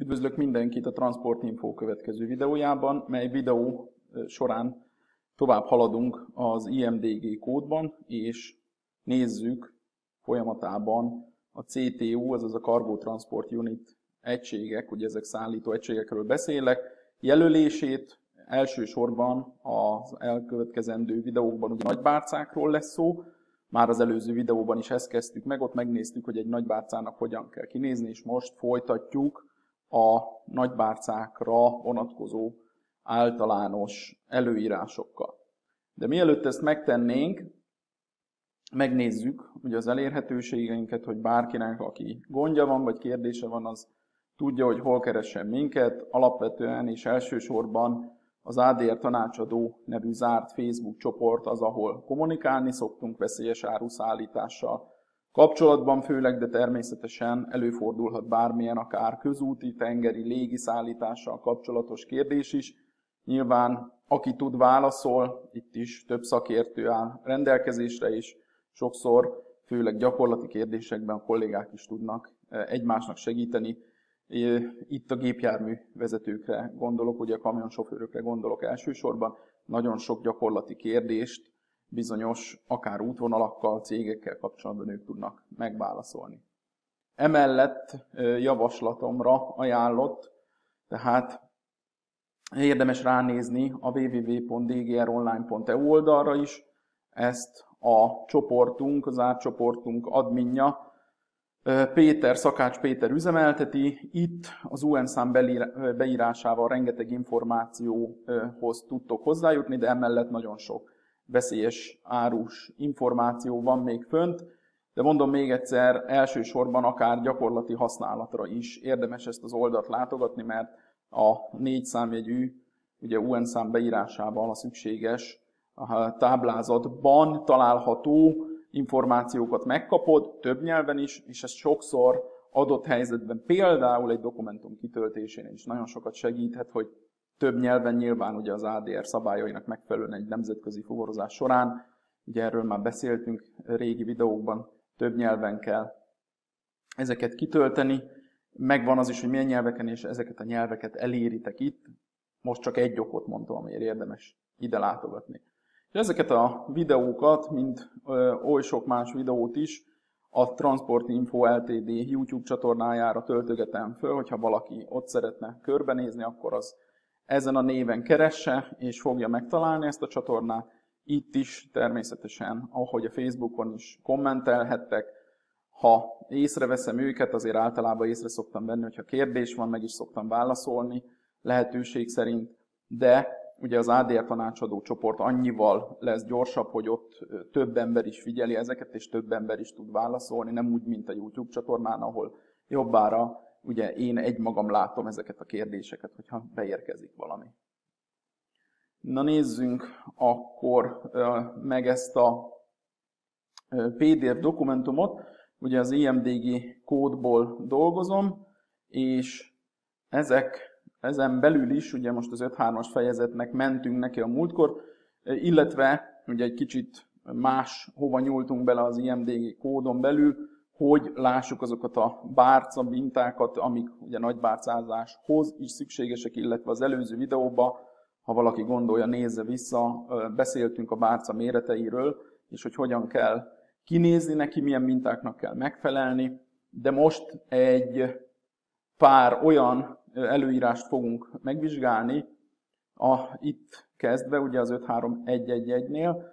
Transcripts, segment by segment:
Üdvözlök mindenkit a Transport Info következő videójában, mely videó során tovább haladunk az IMDG kódban, és nézzük folyamatában a CTU, azaz a Cargo Transport Unit egységek, ugye ezek szállító egységekről beszélek, jelölését. Elsősorban az elkövetkezendő videókban ugye nagybárcákról lesz szó. Már az előző videóban is ezt kezdtük meg, ott megnéztük, hogy egy nagybárcának hogyan kell kinézni, és most folytatjuk a nagybárcákra vonatkozó általános előírásokkal. De mielőtt ezt megtennénk, megnézzük ugye az elérhetőségeinket, hogy bárkinek, aki gondja van, vagy kérdése van, az tudja, hogy hol keressen minket. Alapvetően és elsősorban az ADR tanácsadó nevű zárt Facebook csoport az, ahol kommunikálni szoktunk veszélyes áruszállítással kapcsolatban főleg, de természetesen előfordulhat bármilyen, akár közúti, tengeri, légi szállítással kapcsolatos kérdés is. Nyilván, aki tud, válaszol, itt is több szakértő áll rendelkezésre, és sokszor, főleg gyakorlati kérdésekben a kollégák is tudnak egymásnak segíteni. Itt a gépjármű vezetőkre gondolok, ugye a kamionsofőrökre gondolok elsősorban, nagyon sok gyakorlati kérdést bizonyos, akár útvonalakkal, cégekkel kapcsolatban ők tudnak megválaszolni. Emellett javaslatomra ajánlott, tehát érdemes ránézni a www.dgronline.eu oldalra is, ezt a csoportunk, az átcsoportunk adminja, Péter, Szakács Péter üzemelteti. Itt az UN szám beírásával rengeteg információhoz tudtok hozzájutni, de emellett nagyon sok veszélyes árus információ van még fönt, de mondom még egyszer, elsősorban akár gyakorlati használatra is érdemes ezt az oldalt látogatni, mert a 4 számjegyű, ugye UN szám beírásával a szükséges a táblázatban található információkat megkapod, több nyelven is, és ez sokszor adott helyzetben, például egy dokumentum kitöltésén is nagyon sokat segíthet, hogy több nyelven, nyilván ugye az ADR szabályainak megfelelően egy nemzetközi fuvarozás során, ugye erről már beszéltünk régi videókban, több nyelven kell ezeket kitölteni. Megvan az is, hogy milyen nyelveken, és ezeket a nyelveket eléritek itt. Most csak egy okot mondtam, amiért érdemes ide látogatni. És ezeket a videókat, mint oly sok más videót is, a Transport Info Ltd. YouTube csatornájára töltögetem föl, hogyha valaki ott szeretne körbenézni, akkor az ezen a néven keresse, és fogja megtalálni ezt a csatornát. Itt is természetesen, ahogy a Facebookon is kommentelhettek. Ha észreveszem őket, azért általában észre szoktam venni, hogyha kérdés van, meg is szoktam válaszolni lehetőség szerint, de ugye az ADR tanácsadó csoport annyival lesz gyorsabb, hogy ott több ember is figyeli ezeket, és több ember is tud válaszolni, nem úgy, mint a YouTube csatornán, ahol jobbára ugye én egymagam látom ezeket a kérdéseket, hogyha beérkezik valami. Na nézzünk akkor meg ezt a PDF dokumentumot. Ugye az IMDG kódból dolgozom, és ezen belül is, ugye most az 5.3-as fejezetnek mentünk neki a múltkor, illetve ugye egy kicsit más hova nyúltunk bele az IMDG kódon belül, hogy lássuk azokat a bárca mintákat, amik ugye nagybárcázáshoz is szükségesek, illetve az előző videóban, ha valaki gondolja, nézze vissza, beszéltünk a bárca méreteiről, és hogy hogyan kell kinézni neki, milyen mintáknak kell megfelelni, de most egy pár olyan előírást fogunk megvizsgálni, itt kezdve ugye az 5.3.1.1.1-nél,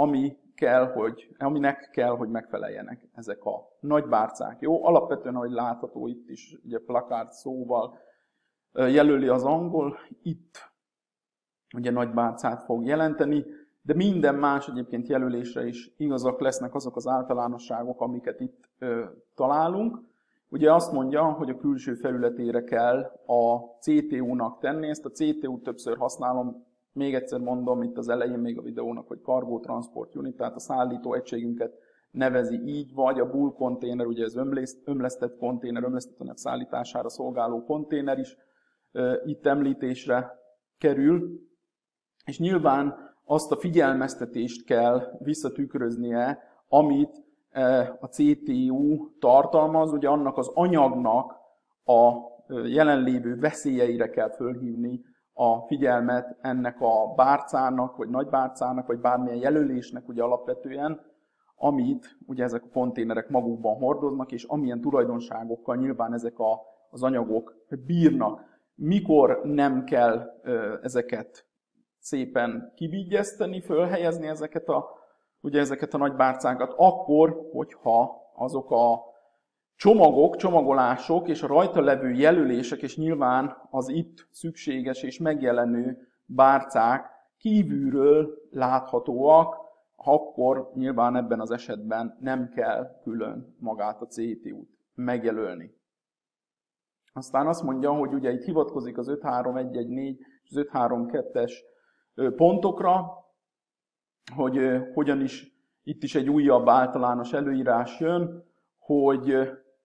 aminek kell, hogy megfeleljenek ezek a nagybárcák. Jó, alapvetően, ahogy látható itt is, ugye placard szóval jelöli az angol, itt ugye nagybárcát fog jelenteni, de minden más egyébként jelölésre is igazak lesznek azok az általánosságok, amiket itt találunk. Ugye azt mondja, hogy a külső felületére kell a CTU-nak tenni, ezt a CTU-t többször használom, még egyszer mondom itt az elején még a videónak, hogy Cargo Transport Unit, tehát a szállító egységünket nevezi így, vagy a bulk konténer, ugye ez ömlesztett konténer, ömlesztett anyag szállítására szolgáló konténer is itt említésre kerül, és nyilván azt a figyelmeztetést kell visszatükröznie, amit a CTU tartalmaz, ugye annak az anyagnak a jelenlévő veszélyeire kell fölhívni a figyelmet ennek a bárcának, vagy nagybárcának, vagy bármilyen jelölésnek ugye alapvetően, amit ugye ezek a konténerek magukban hordoznak, és amilyen tulajdonságokkal nyilván ezek az anyagok bírnak. Mikor nem kell ezeket szépen kivigyezteni, fölhelyezni ezeket a nagy bárcákat, akkor, hogyha azok a csomagok, csomagolások és a rajta levő jelölések, és nyilván az itt szükséges és megjelenő bárcák kívülről láthatóak, akkor nyilván ebben az esetben nem kell külön magát a CTU-t megjelölni. Aztán azt mondja, hogy ugye itt hivatkozik az 5.3.1.1.4 és az 5.3.2-es pontokra, hogy hogyan is itt is egy újabb általános előírás jön, hogy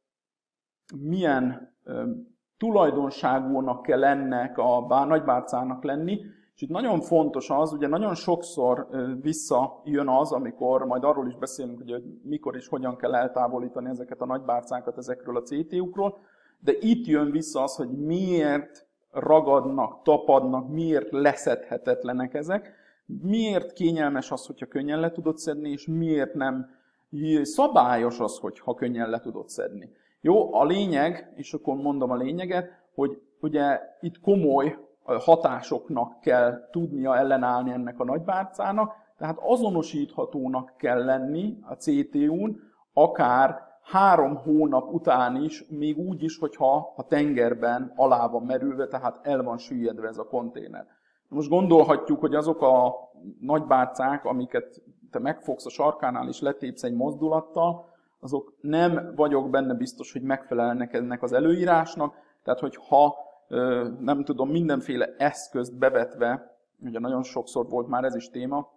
milyen tulajdonságúnak kell ennek a nagybárcának lenni, és itt nagyon fontos az, ugye nagyon sokszor visszajön az, amikor majd arról is beszélünk, hogy mikor és hogyan kell eltávolítani ezeket a nagybárcákat ezekről a CTU-król, de itt jön vissza az, hogy miért ragadnak, tapadnak, miért leszedhetetlenek ezek, miért kényelmes az, hogyha könnyen le tudod szedni, és miért nem szabályos az, hogyha könnyen le tudod szedni. Jó, a lényeg, és akkor mondom a lényeget, hogy ugye itt komoly hatásoknak kell tudnia ellenállni ennek a nagybárcának, tehát azonosíthatónak kell lenni a CTU-n, akár 3 hónap után is, még úgy is, hogyha a tengerben alá van merülve, tehát el van süllyedve ez a konténer. Most gondolhatjuk, hogy azok a nagybárcák, amiket te megfogsz a sarkánál és letépsz egy mozdulattal, azok nem vagyok benne biztos, hogy megfelelnek ennek az előírásnak, tehát hogyha nem tudom, mindenféle eszközt bevetve, ugye nagyon sokszor volt már ez is téma,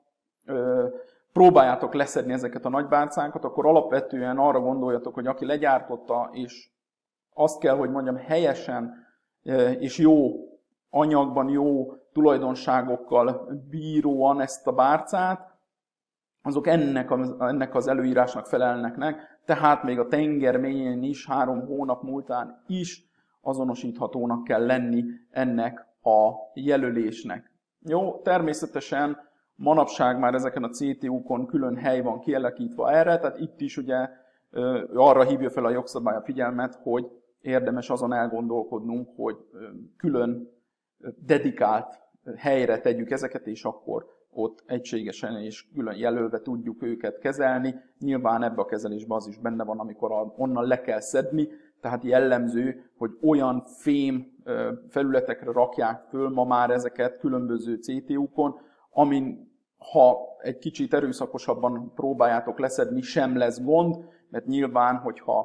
próbáljátok leszedni ezeket a nagybárcákat, akkor alapvetően arra gondoljatok, hogy aki legyártotta, és azt kell, hogy mondjam, helyesen és jó anyagban, jó tulajdonságokkal bíróan ezt a bárcát, azok ennek az előírásnak felelnek meg, tehát még a tenger mélyén is, 3 hónap múltán is azonosíthatónak kell lenni ennek a jelölésnek. Jó, természetesen manapság már ezeken a CTU-kon külön hely van kialakítva erre, tehát itt is ugye arra hívja fel a jogszabály a figyelmet, hogy érdemes azon elgondolkodnunk, hogy külön dedikált helyre tegyük ezeket, és akkor ott egységesen és külön jelölve tudjuk őket kezelni. Nyilván ebbe a kezelésben az is benne van, amikor onnan le kell szedni, tehát jellemző, hogy olyan fém felületekre rakják föl ma már ezeket különböző CTU-kon, amin ha egy kicsit erőszakosabban próbáljátok leszedni, sem lesz gond, mert nyilván, hogyha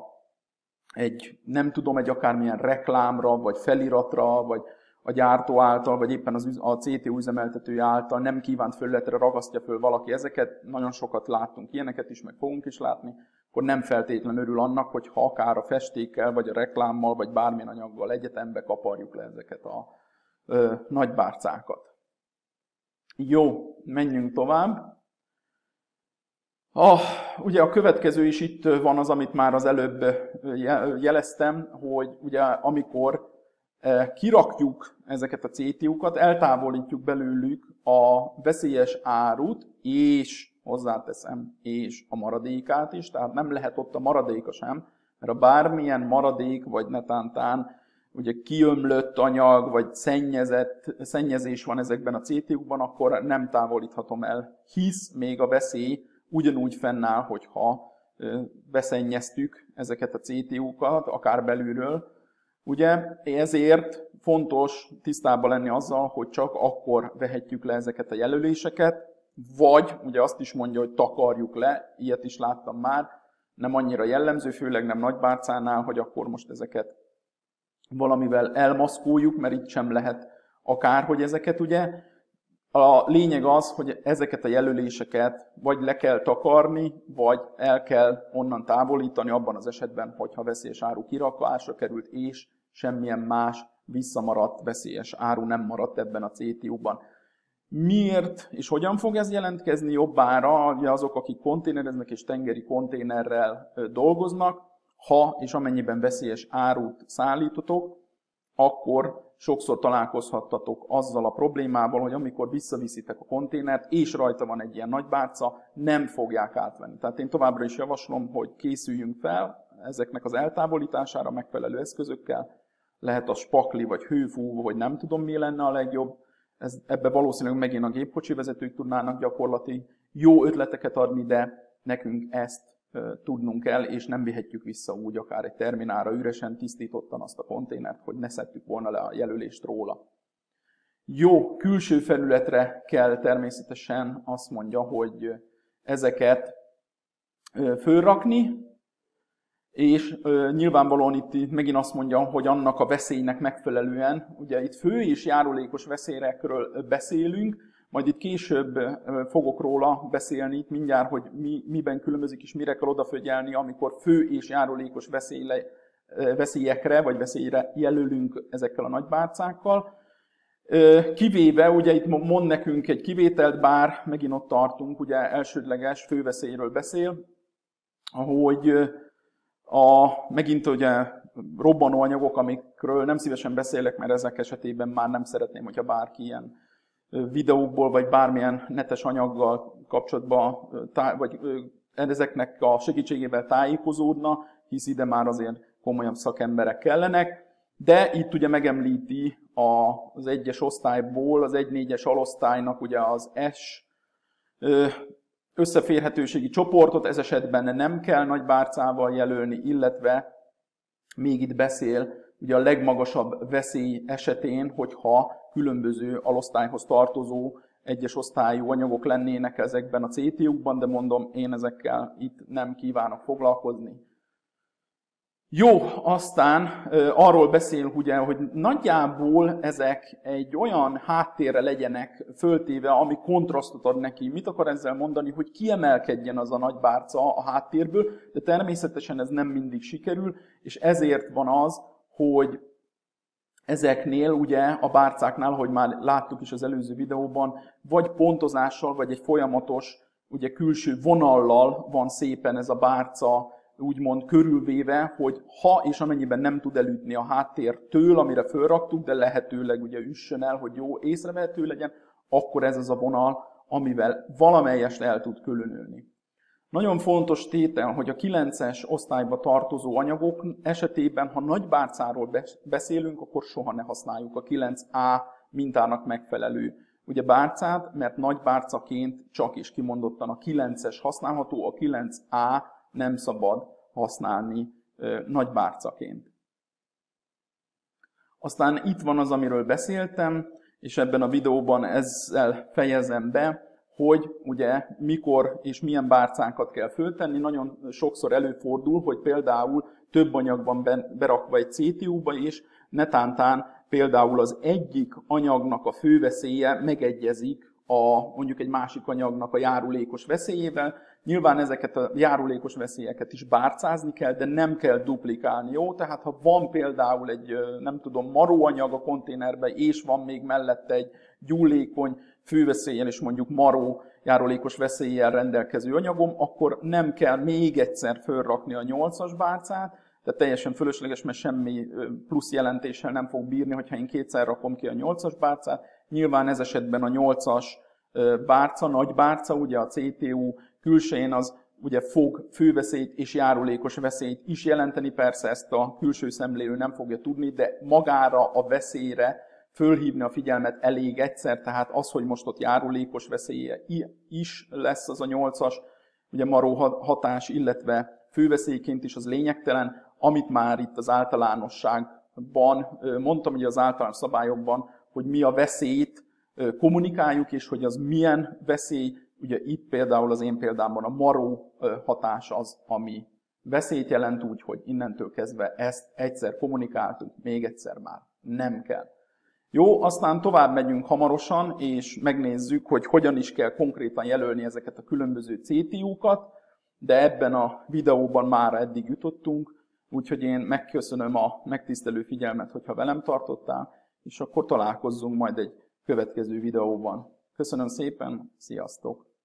egy akármilyen reklámra, vagy feliratra, vagy a gyártó által, vagy éppen a CTU üzemeltetője által nem kívánt felületre ragasztja föl valaki ezeket, nagyon sokat láttunk ilyeneket is, meg fogunk is látni, akkor nem feltétlenül örül annak, hogy ha akár a festékkel, vagy a reklámmal, vagy bármilyen anyaggal egyetembe kaparjuk le ezeket a nagybárcákat. Jó, menjünk tovább. Ugye a következő is itt van az, amit már az előbb jeleztem, hogy ugye amikor kirakjuk ezeket a CTU-kat, eltávolítjuk belőlük a veszélyes árut, és hozzáteszem, és a maradékát is, tehát nem lehet ott a maradéka sem, mert a bármilyen maradék, vagy netántán ugye kiömlött anyag, vagy szennyezés van ezekben a CTU-kban, akkor nem távolíthatom el, hisz még a veszély ugyanúgy fennáll, hogyha beszennyeztük ezeket a CTU-kat, akár belülről. Ugye ezért fontos tisztában lenni azzal, hogy csak akkor vehetjük le ezeket a jelöléseket, vagy ugye azt is mondja, hogy takarjuk le, ilyet is láttam már, nem annyira jellemző, főleg nem nagybárcánál, hogy akkor most ezeket valamivel elmaszkoljuk, mert itt sem lehet akárhogy ezeket ugye. A lényeg az, hogy ezeket a jelöléseket vagy le kell takarni, vagy el kell onnan távolítani abban az esetben, hogyha veszélyes áru kirakásra került, és semmilyen más visszamaradt veszélyes áru nem maradt ebben a CTU-ban. Miért és hogyan fog ez jelentkezni jobbára? Ugye azok, akik konténereznek és tengeri konténerrel dolgoznak, ha és amennyiben veszélyes árut szállítotok, akkor sokszor találkozhattatok azzal a problémával, hogy amikor visszaviszitek a konténert, és rajta van egy ilyen nagybárca, nem fogják átvenni. Tehát én továbbra is javaslom, hogy készüljünk fel ezeknek az eltávolítására megfelelő eszközökkel. Lehet a spakli, vagy hőfúvó, vagy nem tudom mi lenne a legjobb. Ebbe valószínűleg megint a gépkocsi vezetők tudnának gyakorlati jó ötleteket adni, de nekünk ezt tudnunk kell, és nem vihetjük vissza úgy akár egy terminálra üresen tisztítottan azt a konténert, hogy ne szedtük volna le a jelölést róla. Jó, külső felületre kell természetesen azt mondja, hogy ezeket fölrakni, és nyilvánvalóan itt megint azt mondja, hogy annak a veszélynek megfelelően, ugye itt fő és járulékos veszélyekről beszélünk, majd itt később fogok róla beszélni, itt mindjárt, hogy miben különbözik és mire kell odafigyelni, amikor fő és járulékos veszélyekre vagy veszélyre jelölünk ezekkel a nagybárcákkal. Kivéve, ugye itt mond nekünk egy kivételt, bár megint ott tartunk, ugye elsődleges főveszélyről beszél, ahogy megint ugye robbanóanyagok, amikről nem szívesen beszélek, mert ezek esetében már nem szeretném, hogyha bárki ilyen videókból, vagy bármilyen netes anyaggal kapcsolatban, vagy ezeknek a segítségével tájékozódna, hisz ide már azért komolyabb szakemberek kellenek. De itt ugye megemlíti az 1-es osztályból, az 1-4-es alosztálynak ugye az S összeférhetőségi csoportot, ez esetben nem kell nagybárcával jelölni, illetve még itt beszél ugye a legmagasabb veszély esetén, hogyha különböző alosztályhoz tartozó 1-es osztályú anyagok lennének ezekben a CTU-kban, de mondom, én ezekkel itt nem kívánok foglalkozni. Jó, aztán arról beszél, ugye, hogy nagyjából ezek egy olyan háttérre legyenek föltéve, ami kontrasztot ad neki. Mit akar ezzel mondani, hogy kiemelkedjen az a nagybárca a háttérből, de természetesen ez nem mindig sikerül, és ezért van az, hogy ezeknél ugye a bárcáknál, ahogy már láttuk is az előző videóban, vagy pontozással, vagy egy folyamatos ugye külső vonallal van szépen ez a bárca úgymond körülvéve, hogy ha és amennyiben nem tud elütni a háttértől, amire fölraktuk, de lehetőleg ugye üssön el, hogy jó észrevehető legyen, akkor ez az a vonal, amivel valamelyest el tud különülni. Nagyon fontos tétel, hogy a 9-es osztályba tartozó anyagok esetében, ha nagy bárcáról beszélünk, akkor soha ne használjuk a 9A mintának megfelelő ugye bárcát, mert nagy bárcaként csak is kimondottan a 9-es használható, a 9A nem szabad használni nagy bárcaként. Aztán itt van az, amiről beszéltem, és ebben a videóban ezzel fejezem be, hogy ugye mikor és milyen bárcákat kell föltenni. Nagyon sokszor előfordul, hogy például több anyagban berakva egy CTU-ba is, netántán például az egyik anyagnak a főveszélye megegyezik mondjuk egy másik anyagnak a járulékos veszélyével. Nyilván ezeket a járulékos veszélyeket is bárcázni kell, de nem kell duplikálni, jó? Tehát ha van például egy, nem tudom, maróanyag a konténerben, és van még mellette egy gyullékony főveszéllyel és mondjuk maró járulékos veszéllyel rendelkező anyagom, akkor nem kell még egyszer fölrakni a 8-as bárcát, tehát teljesen fölösleges, mert semmi plusz jelentéssel nem fog bírni, hogyha én kétszer rakom ki a 8-as bárcát. Nyilván ez esetben a 8-as bárca, nagy bárca, ugye a CTU külsején az ugye fog főveszélyt és járulékos veszélyt is jelenteni, persze ezt a külső szemlélő nem fogja tudni, de magára a veszélyre fölhívni a figyelmet elég egyszer, tehát az, hogy most ott járulékos veszélye is lesz az a 8-as, ugye maró hatás, illetve főveszélyként is az lényegtelen, amit már itt az általánosságban mondtam, ugye az általános szabályokban, hogy mi a veszélyt kommunikáljuk, és hogy az milyen veszély, ugye itt például az én példámban a maró hatás az, ami veszélyt jelent, úgy, hogy innentől kezdve ezt egyszer kommunikáltuk, még egyszer már nem kell. Jó, aztán tovább megyünk hamarosan, és megnézzük, hogy hogyan is kell konkrétan jelölni ezeket a különböző CTU-kat, de ebben a videóban már eddig jutottunk, úgyhogy én megköszönöm a megtisztelő figyelmet, hogyha velem tartottál, és akkor találkozzunk majd egy következő videóban. Köszönöm szépen, sziasztok!